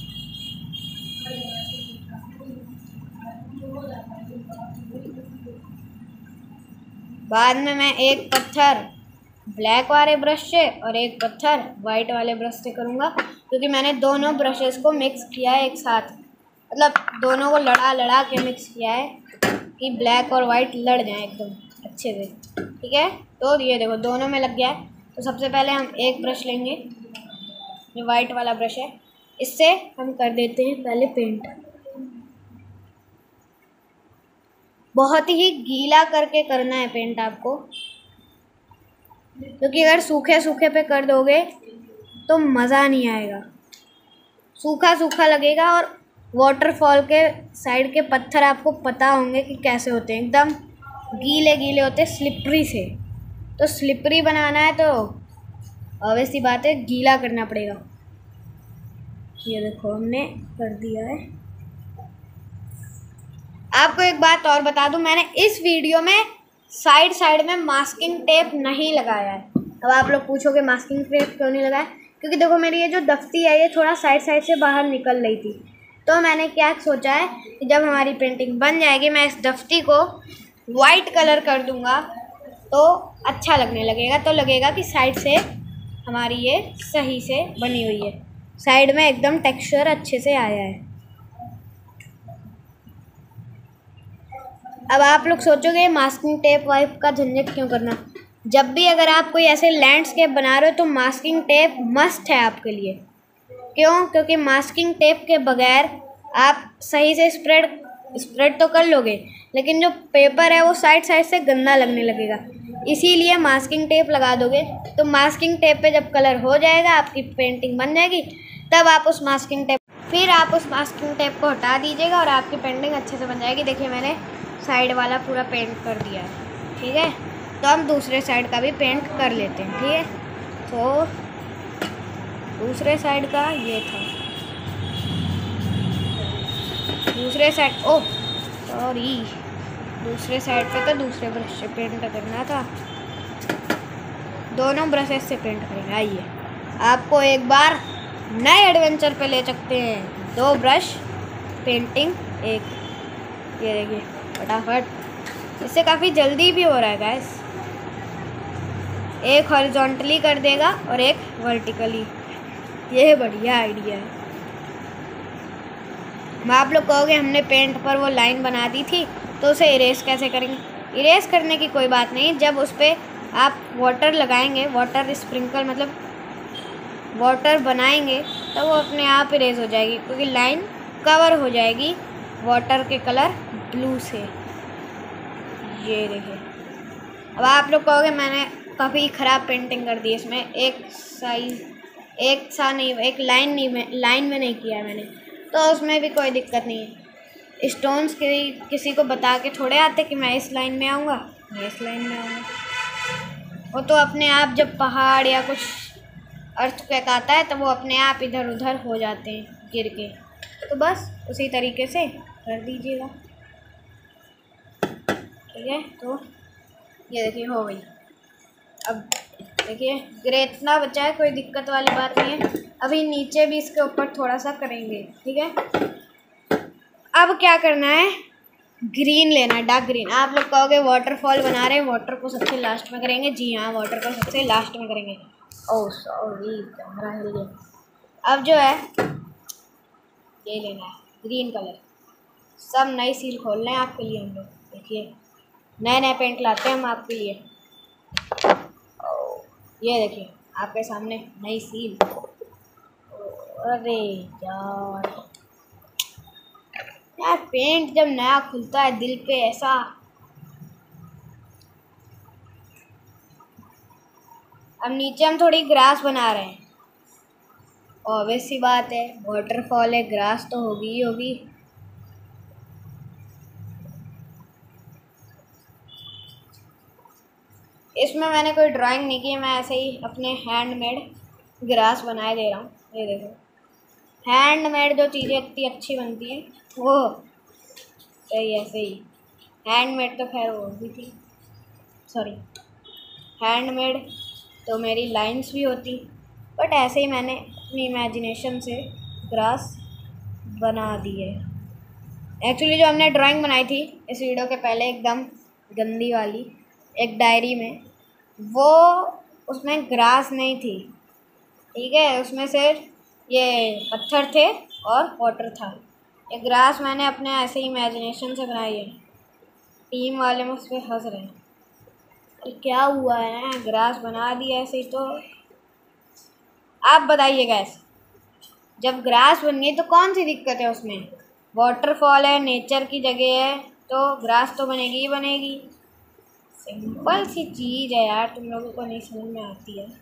बाद में मैं एक पत्थर ब्लैक वाले ब्रश से और एक पत्थर वाइट वाले ब्रश से करूँगा, क्योंकि मैंने दोनों ब्रशेस को मिक्स किया है एक साथ, मतलब दोनों को लड़ा के मिक्स किया है कि ब्लैक और वाइट लड़ जाएं एकदम अच्छे से, ठीक है। तो ये देखो दोनों में लग गया है। तो सबसे पहले हम एक ब्रश लेंगे, ये वाइट वाला ब्रश है, इससे हम कर देते हैं पहले पेंट। बहुत ही गीला करके करना है पेंट आपको, क्योंकि अगर सूखे सूखे पे कर दोगे तो मज़ा नहीं आएगा, सूखा सूखा लगेगा। और वाटरफॉल के साइड के पत्थर आपको पता होंगे कि कैसे होते हैं, एकदम गीले गीले होते हैं, स्लिपरी से। तो स्लिपरी बनाना है तो ऑब्वियस सी बात है गीला करना पड़ेगा। ये देखो हमने कर दिया है। आपको एक बात और बता दूं, मैंने इस वीडियो में साइड साइड में मास्किंग टेप नहीं लगाया है। अब आप लोग पूछोगे मास्किंग टेप क्यों नहीं लगाया, क्योंकि देखो मेरी ये जो दफ्ती है ये थोड़ा साइड साइड से बाहर निकल रही थी। तो मैंने क्या सोचा है कि जब हमारी पेंटिंग बन जाएगी मैं इस दफ्ती को वाइट कलर कर दूंगा तो अच्छा लगने लगेगा, तो लगेगा कि साइड से हमारी ये सही से बनी हुई है, साइड में एकदम टेक्सचर अच्छे से आया है। अब आप लोग सोचोगे मास्किंग टेप वाइप का झंझट क्यों करना। जब भी अगर आप कोई ऐसे लैंडस्केप बना रहे हो तो मास्किंग टेप मस्ट है आपके लिए। क्यों? क्योंकि मास्किंग टेप के बगैर आप सही से स्प्रेड तो कर लोगे, लेकिन जो पेपर है वो साइड साइड से गंदा लगने लगेगा। इसीलिए मास्किंग टेप लगा दोगे तो मास्किंग टेप पे जब कलर हो जाएगा, आपकी पेंटिंग बन जाएगी, तब आप उस मास्किंग टेप को हटा दीजिएगा और आपकी पेंटिंग अच्छे से बन जाएगी। देखिए मैंने साइड वाला पूरा पेंट कर दिया है, ठीक है। तो हम दूसरे साइड का भी पेंट कर लेते हैं, ठीक है। तो दूसरे साइड का ये था, दूसरे साइड, ओह सॉरी, दूसरे साइड पे तो दूसरे ब्रश से पेंट करना था, दोनों ब्रशेस से पेंट करेंगे। आइए आपको एक बार नए एडवेंचर पे ले सकते हैं। 2 ब्रश पेंटिंग एक, ये देखिए फटाफट, इससे काफ़ी जल्दी भी हो रहा है गाइस। एक हॉरिजॉन्टली कर देगा और एक वर्टिकली। ये बढ़िया आइडिया है। आप लोग कहोगे हमने पेंट पर वो लाइन बना दी थी तो उसे इरेज कैसे करेंगे? इरेज करने की कोई बात नहीं, जब उस पर आप वाटर लगाएंगे, वाटर स्प्रिंकल मतलब वाटर बनाएंगे तो वो अपने आप इरेज हो जाएगी, क्योंकि लाइन कवर हो जाएगी वाटर के कलर ब्लू से। ये देखिए। अब आप लोग कहोगे मैंने काफ़ी ख़राब पेंटिंग कर दी इसमें, एक लाइन में नहीं किया है मैंने, तो उसमें भी कोई दिक्कत नहीं है। स्टोन्स किसी को बता के थोड़े आते कि मैं इस लाइन में आऊँगा, मैं इस लाइन में आऊँगा। वो तो अपने आप जब पहाड़ या कुछ अर्थक्वेक आता है तो वो अपने आप इधर उधर हो जाते हैं गिर के। तो बस उसी तरीके से कर दीजिएगा, ठीक है। तो ये देखिए हो गई। अब देखिए ग्रे इतना बचा है, कोई दिक्कत वाली बात नहीं है। अभी नीचे भी इसके ऊपर थोड़ा सा करेंगे, ठीक है। अब क्या करना है, ग्रीन लेना है, डार्क ग्रीन। आप लोग कहोगे वाटरफॉल बना रहे हैं, वाटर को सबसे लास्ट में करेंगे। जी हाँ, वाटर को सबसे लास्ट में करेंगे। ओह सॉरी, कैमरा हिल गया। अब जो है ये लेना है ग्रीन कलर। सब नई सील खोल रहे हैं आपके लिए हम लोग। देखिए नए नए पेंट लाते हैं हम आपके लिए। ये देखिए आपके सामने नई सील। अरे यार पेंट जब नया खुलता है दिल पे ऐसा। अब नीचे हम थोड़ी ग्रास बना रहे हैं। ऑब्वियस सी बात है, वाटरफॉल है, ग्रास तो होगी ही होगी। इसमें मैंने कोई ड्राइंग नहीं की, मैं ऐसे ही अपने हैंडमेड ग्रास बनाए दे रहा हूँ। ये देखो हैंडमेड जो चीज़ें इतनी अच्छी बनती हैं वो सही ऐसे ही। हैंडमेड तो खैर वो भी थी, सॉरी हैंडमेड तो मेरी लाइंस भी होती, बट ऐसे ही मैंने अपनी इमेजिनेशन से ग्रास बना दी है। एक्चुअली जो हमने ड्राइंग बनाई थी इस वीडियो के पहले एकदम गंदी वाली एक डायरी में, वो उसमें ग्रास नहीं थी, ठीक है। उसमें सिर्फ ये पत्थर थे और वाटर था। ये ग्रास मैंने अपने ऐसे ही इमेजिनेशन से बनाई है। टीम वाले मुझ पर हंस रहे हैं, क्या हुआ है, ग्रास बना दिया ऐसे ही। तो आप बताइएगा, ऐसे जब ग्रास बन गई तो कौन सी दिक्कत है उसमें? वाटरफॉल है, नेचर की जगह है, तो ग्रास तो बनेगी ही बनेगी। सिंपल सी चीज़ है यार, तुम लोगों को नहीं समझ में आती है।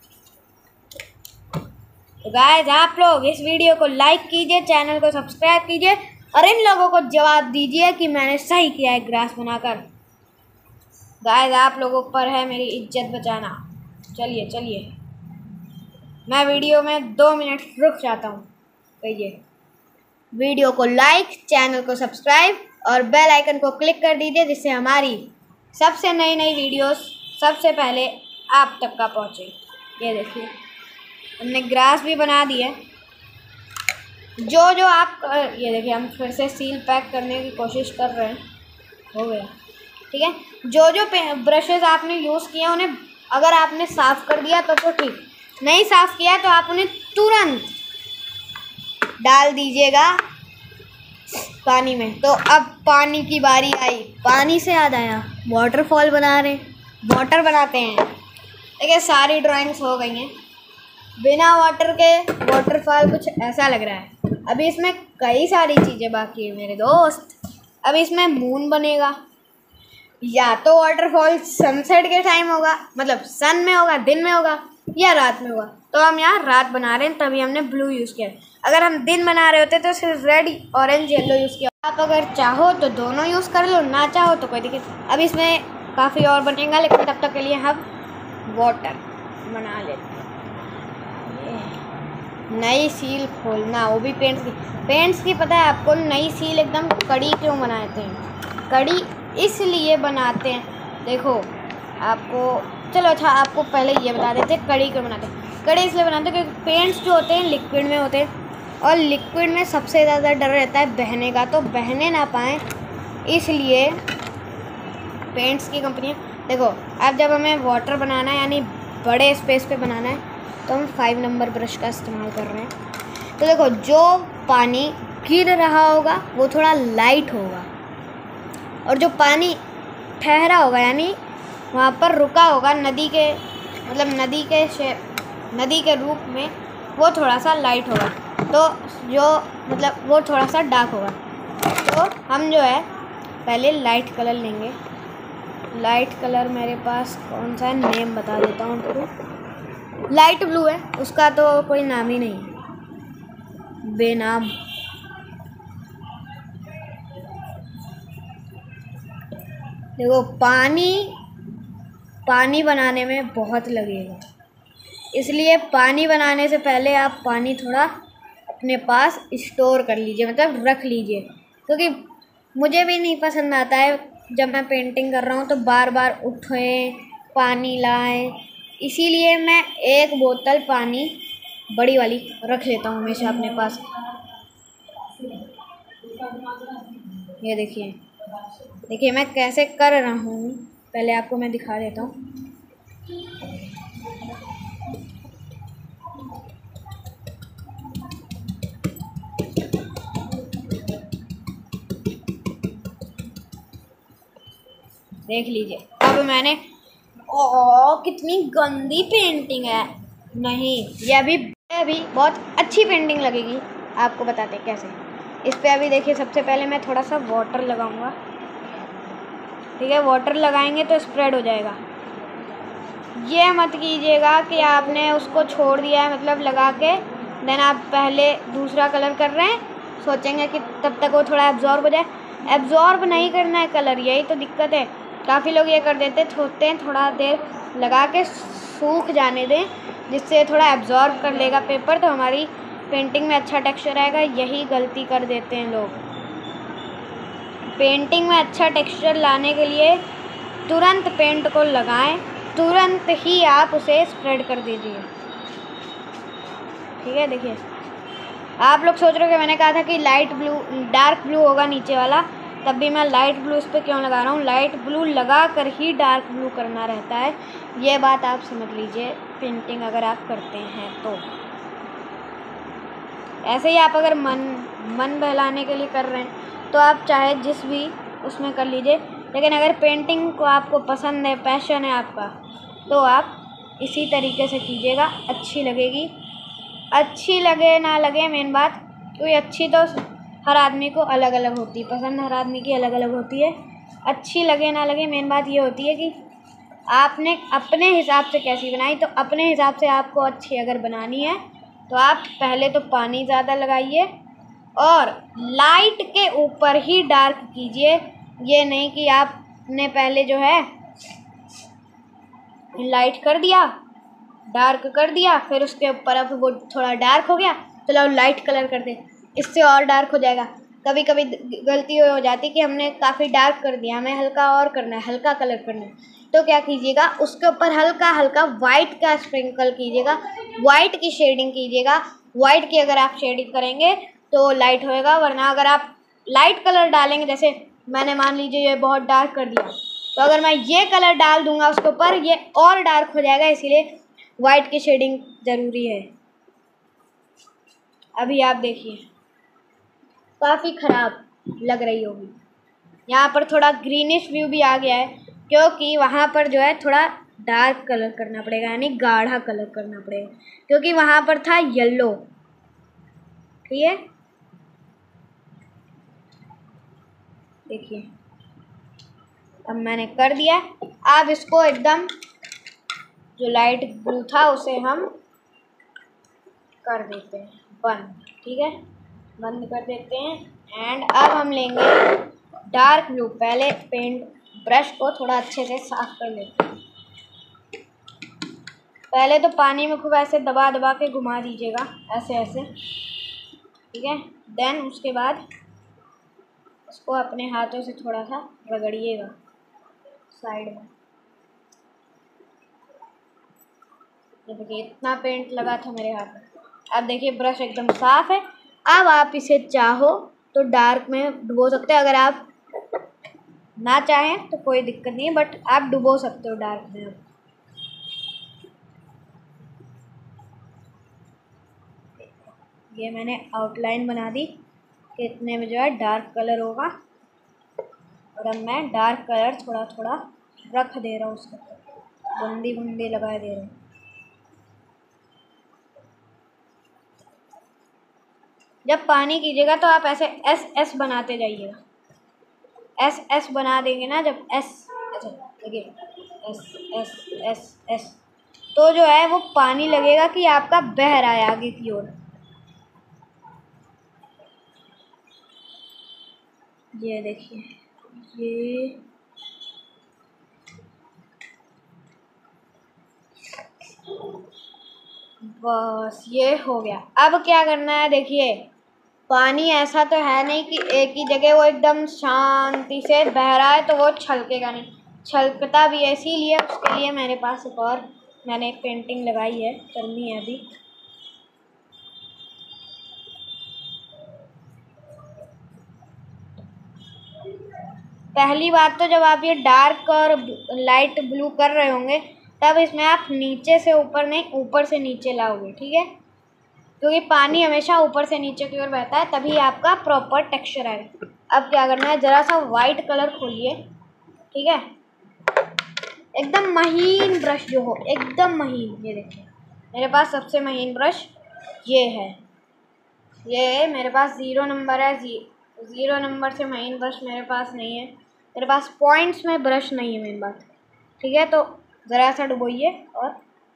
तो गाइस आप लोग इस वीडियो को लाइक कीजिए, चैनल को सब्सक्राइब कीजिए और इन लोगों को जवाब दीजिए कि मैंने सही किया है ग्रास बनाकर। गाइस आप लोगों पर है मेरी इज्जत बचाना। चलिए चलिए, मैं वीडियो में 2 मिनट रुक जाता हूँ। कहिए वीडियो को लाइक, चैनल को सब्सक्राइब और बेल आइकन को क्लिक कर दीजिए, जिससे हमारी सबसे नई नई वीडियोस सबसे पहले आप तक का पहुँचे। ये देखिए हमने ग्रास भी बना दी है। जो आप ये देखिए हम फिर से सील पैक करने की कोशिश कर रहे हैं, हो गया, ठीक है। जो ब्रशेज़ आपने यूज़ किए उन्हें अगर आपने साफ़ कर दिया तो ठीक, नहीं साफ़ किया तो आप उन्हें तुरंत डाल दीजिएगा पानी में। तो अब पानी की बारी आई। पानी से याद आया, वाटरफॉल बना रहे हैं, वाटर बनाते हैं। देखिए सारी ड्राइंग्स हो गई हैं, बिना वाटर के वाटरफॉल कुछ ऐसा लग रहा है। अभी इसमें कई सारी चीज़ें बाकी है मेरे दोस्त। अब इसमें मून बनेगा, या तो वाटरफॉल सनसेट के टाइम होगा, मतलब सन में होगा, दिन में होगा या रात में होगा। तो हम यहाँ रात बना रहे हैं, तभी हमने ब्लू यूज़ किया। अगर हम दिन बना रहे होते तो सिर्फ रेड, ऑरेंज, येलो यूज़ किया। आप अगर चाहो तो दोनों यूज़ कर लो, ना चाहो तो कोई दिक्कत। अब इसमें काफ़ी और बनेगा, लेकिन तब तक के लिए हम वाटर बना लेते हैं। नई सील खोलना, वो भी पेंट्स की पता है आपको? नई सील एकदम कड़ी क्यों बनाते हैं? कड़ी इसलिए बनाते हैं, देखो आपको, चलो अच्छा आपको पहले ये बता देते हैं कड़ी क्यों बनाते हैं। कड़ी इसलिए बनाते हैं क्योंकि पेंट्स जो होते हैं लिक्विड में होते हैं, और लिक्विड में सबसे ज़्यादा डर रहता है बहने का, तो बहने ना पाएँ इसलिए पेंट्स की कंपनियाँ। देखो अब जब हमें वाटर बनाना है, यानी बड़े स्पेस पे बनाना है तो हम 5 नंबर ब्रश का इस्तेमाल कर रहे हैं। तो देखो जो पानी गिर रहा होगा वो थोड़ा लाइट होगा, और जो पानी ठहरा होगा यानी वहाँ पर रुका होगा नदी के मतलब नदी के रूप में, वो थोड़ा सा लाइट होगा। तो जो मतलब वो थोड़ा सा डार्क होगा। तो हम जो है पहले लाइट कलर लेंगे। लाइट कलर मेरे पास कौन सा है, नेम बता देता हूँ आपको। लाइट ब्लू है, उसका तो कोई नाम ही नहीं है, बेनाम। देखो पानी बनाने में बहुत लगेगा, इसलिए पानी बनाने से पहले आप पानी थोड़ा अपने पास स्टोर कर लीजिए, मतलब रख लीजिए। क्योंकि मुझे भी नहीं पसंद आता है जब मैं पेंटिंग कर रहा हूँ तो बार बार उठें पानी लाएं, इसीलिए मैं एक बोतल पानी बड़ी वाली रख लेता हूँ हमेशा अपने पास। ये देखिए मैं कैसे कर रहा हूँ, पहले आपको मैं दिखा देता हूँ। देख लीजिए अब मैंने, कितनी गंदी पेंटिंग है। नहीं, ये अभी बहुत अच्छी पेंटिंग लगेगी। आपको बताते हैं कैसे। इस पे अभी देखिए सबसे पहले मैं थोड़ा सा वाटर लगाऊंगा, ठीक है। वाटर लगाएंगे तो स्प्रेड हो जाएगा। ये मत कीजिएगा कि आपने उसको छोड़ दिया है मतलब लगा के, देन आप पहले दूसरा कलर कर रहे हैं, सोचेंगे कि तब तक वो थोड़ा एब्जॉर्ब हो जाए। एब्जॉर्ब नहीं करना है कलर, यही तो दिक्कत है। काफ़ी लोग ये कर देते होते हैं, थोड़ा देर लगा के सूख जाने दें जिससे थोड़ा एब्जॉर्ब कर लेगा पेपर, तो हमारी पेंटिंग में अच्छा टेक्सचर आएगा। यही गलती कर देते हैं लोग। पेंटिंग में अच्छा टेक्सचर लाने के लिए तुरंत पेंट को लगाएं, तुरंत ही आप उसे स्प्रेड कर दीजिए, ठीक है। देखिए आप लोग सोच रहे हो कि मैंने कहा था कि लाइट ब्लू डार्क ब्लू होगा नीचे वाला, तब भी मैं लाइट ब्लू इस पर क्यों लगा रहा हूँ। लाइट ब्लू लगा कर ही डार्क ब्लू करना रहता है, ये बात आप समझ लीजिए पेंटिंग अगर आप करते हैं तो। ऐसे ही आप अगर मन बहलाने के लिए कर रहे हैं तो आप चाहे जिस भी उसमें कर लीजिए, लेकिन अगर पेंटिंग को आपको पसंद है, पैशन है आपका, तो आप इसी तरीके से कीजिएगा, अच्छी लगेगी। अच्छी लगे ना लगे मेन बात, क्योंकि अच्छी तो हर आदमी को अलग अलग होती है, पसंद हर आदमी की अलग अलग होती है। अच्छी लगे ना लगे मेन बात ये होती है कि आपने अपने हिसाब से कैसी बनाई। तो अपने हिसाब से आपको अच्छी अगर बनानी है तो आप पहले तो पानी ज़्यादा लगाइए और लाइट के ऊपर ही डार्क कीजिए। ये नहीं कि आपने पहले जो है लाइट कर दिया, डार्क कर दिया, फिर उसके ऊपर अब वो थोड़ा डार्क हो गया तो लो लाइट कलर कर दे, इससे और डार्क हो जाएगा। कभी कभी गलती हो जाती कि हमने काफ़ी डार्क कर दिया, हमें हल्का और करना है, हल्का कलर करना है, तो क्या कीजिएगा उसके ऊपर हल्का हल्का वाइट का स्प्रिंकल कीजिएगा, वाइट की शेडिंग कीजिएगा। वाइट की अगर आप शेडिंग करेंगे तो लाइट होएगा, वरना अगर आप लाइट कलर डालेंगे, जैसे मैंने मान लीजिए ये बहुत डार्क कर दिया, तो अगर मैं ये कलर डाल दूंगा उसके ऊपर ये और डार्क हो जाएगा, इसीलिए वाइट की शेडिंग ज़रूरी है। अभी आप देखिए काफ़ी ख़राब लग रही होगी। यहाँ पर थोड़ा ग्रीनिश व्यू भी आ गया है, क्योंकि वहाँ पर जो है थोड़ा डार्क कलर करना पड़ेगा, यानी गाढ़ा कलर करना पड़ेगा, क्योंकि वहाँ पर था येलो, ठीक है। देखिए अब मैंने कर दिया। अब इसको एकदम जो लाइट ब्लू था उसे हम कर देते हैं बंद, ठीक है, बंद कर देते हैं। एंड अब हम लेंगे डार्क ब्लू। पहले पेंट ब्रश को थोड़ा अच्छे से साफ कर लेते हैं। पहले तो पानी में खूब ऐसे दबा दबा के घुमा दीजिएगा, ऐसे ऐसे, ठीक है। देन उसके बाद उसको अपने हाथों से थोड़ा सा रगड़िएगा साइड में। ये देखिए इतना पेंट लगा था मेरे हाथ में। अब देखिए ब्रश एकदम साफ है। अब आप इसे चाहो तो डार्क में डुबो सकते हैं, अगर आप ना चाहें तो कोई दिक्कत नहीं है, बट आप डुबो सकते हो डार्क में। अब ये मैंने आउटलाइन बना दी कि इतने में जो है डार्क कलर होगा। और अब मैं डार्क कलर थोड़ा थोड़ा रख दे रहा हूँ, उसको बूंदी बूंदी लगा दे रहा हूँ। जब पानी कीजिएगा तो आप ऐसे एस एस बनाते जाइएगा। एस एस बना देंगे ना जब एस, अच्छा देखिए एस एस एस एस, तो जो है वो पानी लगेगा कि आपका बह रहा है आगे की ओर। ये देखिए ये बस ये हो गया। अब क्या करना है, देखिए पानी ऐसा तो है नहीं कि एक ही जगह वो एकदम शांति से बह रहा है तो वो छलकेगा नहीं, छलकता भी है। इसीलिए उसके लिए मेरे पास एक और मैंने एक पेंटिंग लगाई है, करनी है अभी। पहली बात तो जब आप ये डार्क और लाइट ब्लू कर रहे होंगे तब इसमें आप नीचे से ऊपर नहीं, ऊपर से नीचे लाओगे, ठीक है, क्योंकि पानी हमेशा ऊपर से नीचे की ओर बहता है, तभी आपका प्रॉपर टेक्सचर आएगा। अब क्या करना है, ज़रा सा वाइट कलर खोलिए, ठीक है, एकदम महीन ब्रश जो हो, एकदम महीन। ये देखिए मेरे पास सबसे महीन ब्रश ये है, ये मेरे पास 0 नंबर है। 0 नंबर से महीन ब्रश मेरे पास नहीं है, मेरे पास पॉइंट्स में ब्रश नहीं है मेन बात, ठीक है। तो ज़रा सा डुबोइए और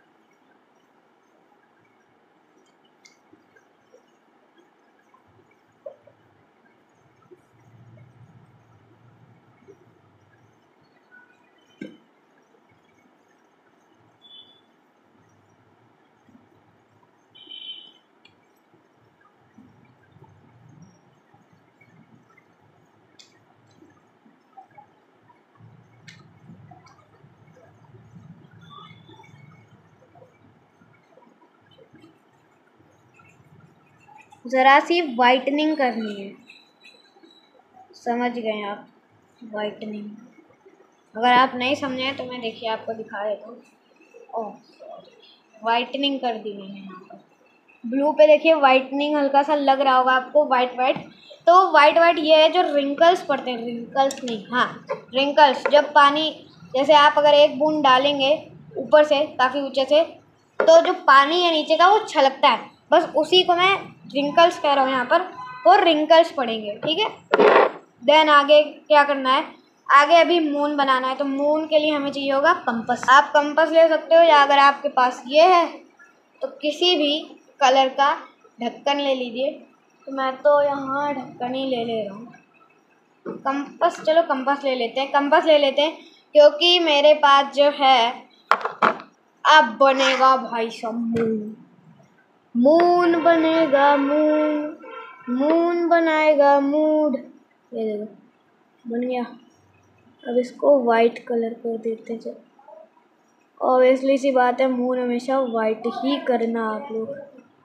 ज़रा सी वाइटनिंग करनी है, समझ गए आप, वाइटनिंग। अगर आप नहीं समझे तो मैं देखिए आपको दिखा देता हूँ। ओह वाइटनिंग कर दी मैंने यहाँ पर ब्लू पे, देखिए वाइटनिंग हल्का सा लग रहा होगा आपको, वाइट वाइट। तो वाइट वाइट ये है जो रिंकल्स पड़ते हैं, रिंकल्स नहीं, हाँ रिंकल्स। जब पानी, जैसे आप अगर एक बूंद डालेंगे ऊपर से काफ़ी ऊंचे से, तो जो पानी है नीचे का वो छलकता है, बस उसी को मैं रिंकल्स कह रहा हूँ यहाँ पर, वो रिंकल्स पड़ेंगे, ठीक है। देन आगे क्या करना है, आगे अभी मून बनाना है, तो मून के लिए हमें चाहिए होगा कंपास। आप कंपास ले सकते हो, या अगर आपके पास ये है तो किसी भी कलर का ढक्कन ले लीजिए। तो मैं तो यहाँ ढक्कन ही ले रहा हूँ। कंपास, चलो कंपास ले लेते हैं, कंपास ले लेते हैं, क्योंकि मेरे पास जो है अब बनेगा भाई साहब मून, मून बनेगा, मून, मून बनाएगा मूड। ये देखो बन गया। अब इसको वाइट कलर कर देते हैं। ऑब्वियसली सी बात है, मून हमेशा वाइट ही करना आप लोग।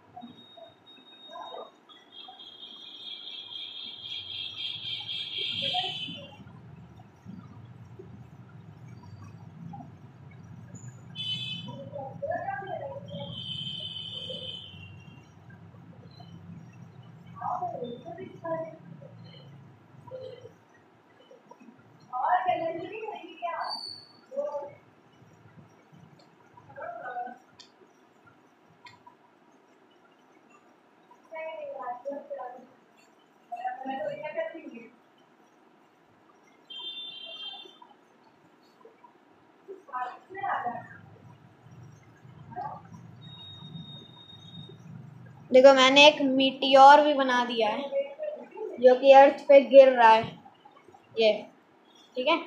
देखो मैंने एक मीटियोर भी बना दिया है जो कि अर्थ पे गिर रहा है, ये ठीक है।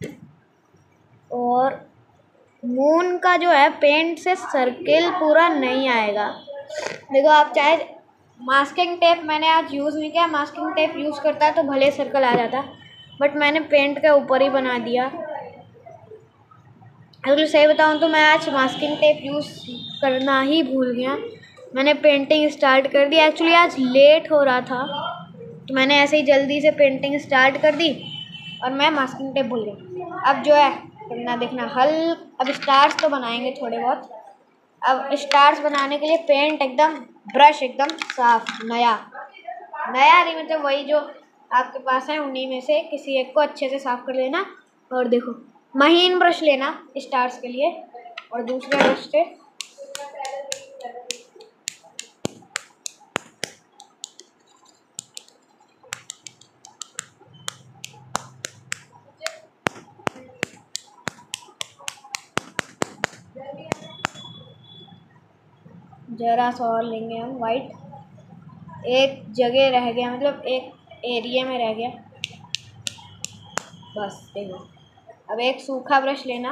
और मून का जो है पेंट से सर्किल पूरा नहीं आएगा। देखो आप चाहे मास्किंग टेप, मैंने आज यूज़ नहीं किया, मास्किंग टेप यूज़ करता है तो भले सर्कल आ जाता, बट मैंने पेंट के ऊपर ही बना दिया। अगर सही बताऊँ तो मैं आज मास्किंग टेप यूज़ करना ही भूल गया, मैंने पेंटिंग स्टार्ट कर दी। एक्चुअली आज लेट हो रहा था तो मैंने ऐसे ही जल्दी से पेंटिंग स्टार्ट कर दी और मैं मास्किंग टेप भूल गई। अब जो है करना देखना, अब स्टार्स तो बनाएंगे थोड़े बहुत, अब स्टार्स बनाने के लिए पेंट एकदम, ब्रश एकदम साफ नया नहीं, मतलब वही जो आपके पास है उन्हीं में से किसी एक को अच्छे से साफ कर लेना। और देखो महीन ब्रश लेना स्टार्स के लिए, और दूसरे ब्रश से जरा सा और लेंगे हम वाइट। एक जगह रह गया, मतलब एक एरिया में रह गया बस। देखो अब एक सूखा ब्रश लेना,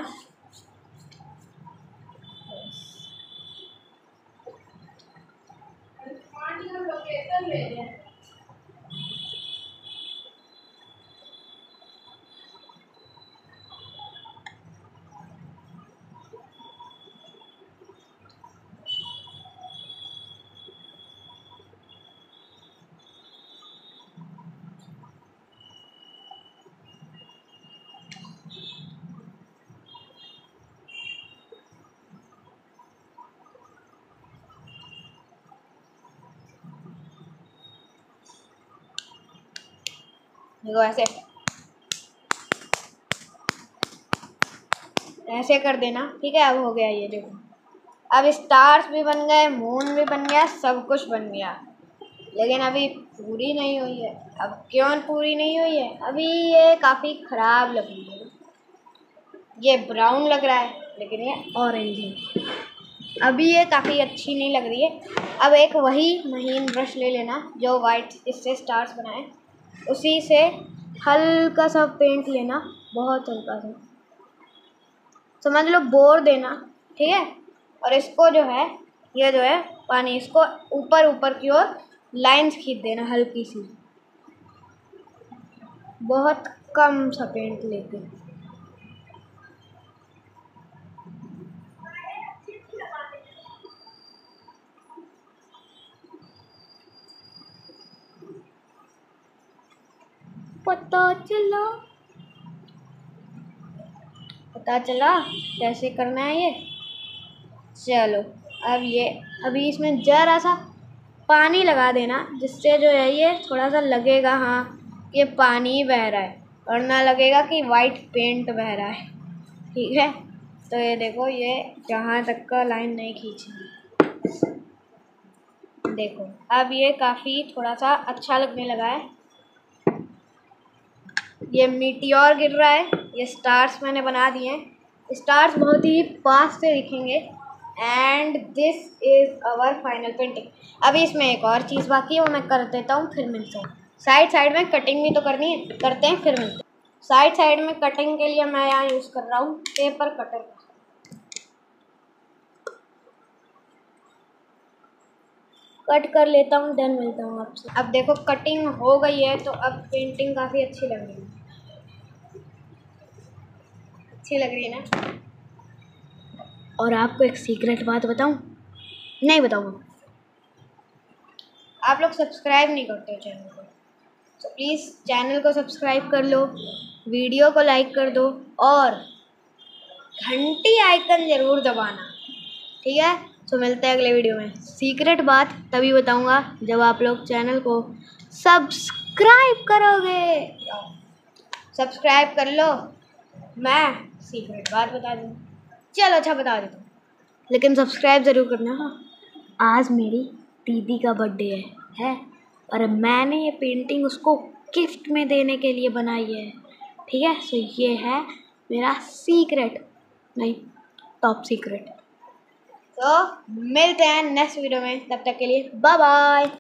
देखो ऐसे कर देना, ठीक है। अब हो गया ये, देखो अब स्टार्स भी बन गए, मून भी बन गया, सब कुछ बन गया, लेकिन अभी पूरी नहीं हुई है। अब क्यों पूरी नहीं हुई है? अभी ये काफ़ी ख़राब लग रही है, ये ब्राउन लग रहा है लेकिन ये ऑरेंज है। अभी ये काफ़ी अच्छी नहीं लग रही है। अब एक वही महीन ब्रश ले लेना जो वाइट इससे स्टार्स बनाए, उसी से हल्का सा पेंट लेना, बहुत हल्का सा, समझ लो बोर देना, ठीक है। और इसको जो है, ये जो है पानी, इसको ऊपर ऊपर की ओर लाइंस खींच देना हल्की सी, बहुत कम सा पेंट लेके। पता चला कैसे करना है ये। चलो अब ये, अभी इसमें जरा सा पानी लगा देना, जिससे जो है ये थोड़ा सा लगेगा हाँ ये पानी बह रहा है, और ना लगेगा कि वाइट पेंट बह रहा है, ठीक है। तो ये देखो, ये जहाँ तक का लाइन नहीं खींचनी। देखो अब ये काफ़ी थोड़ा सा अच्छा लगने लगा है। ये मीटियोर गिर रहा है, ये स्टार्स मैंने बना दिए हैं। स्टार्स बहुत ही पास से दिखेंगे। And this is our final painting. अभी इसमें एक और चीज़ बाकी है, वो मैं कर देता हूँ, फिर मिलते हैं। साइड साइड में कटिंग भी तो करनी है, करते हैं फिर मिलते हैं। साइड साइड में कटिंग के लिए मैं यहाँ यूज़ कर रहा हूँ पेपर कटर। कट कर लेता हूँ, देन मिलता हूँ आपसे। अब देखो कटिंग हो गई है, तो अब पेंटिंग काफ़ी अच्छी लग रही है, अच्छी लग रही है ना। और आपको एक सीक्रेट बात बताऊं? नहीं बताऊंगा। आप लोग सब्सक्राइब नहीं करते हो चैनल को, तो प्लीज़ चैनल को सब्सक्राइब कर लो, वीडियो को लाइक कर दो, और घंटी आइकन ज़रूर दबाना, ठीक है। तो मिलते हैं अगले वीडियो में। सीक्रेट बात तभी बताऊंगा जब आप लोग चैनल को सब्सक्राइब करोगे। सब्सक्राइब कर लो, मैं सीक्रेट बात बता दूँ। चलो अच्छा बता देता हूँ, लेकिन सब्सक्राइब ज़रूर करना। हाँ, आज मेरी दीदी का बर्थडे है, और मैंने ये पेंटिंग उसको गिफ्ट में देने के लिए बनाई है, ठीक है। सो ये है मेरा सीक्रेट, नहीं टॉप सीक्रेट। तो मिलते हैं नेक्स्ट वीडियो में, तब तक के लिए बाय बाय।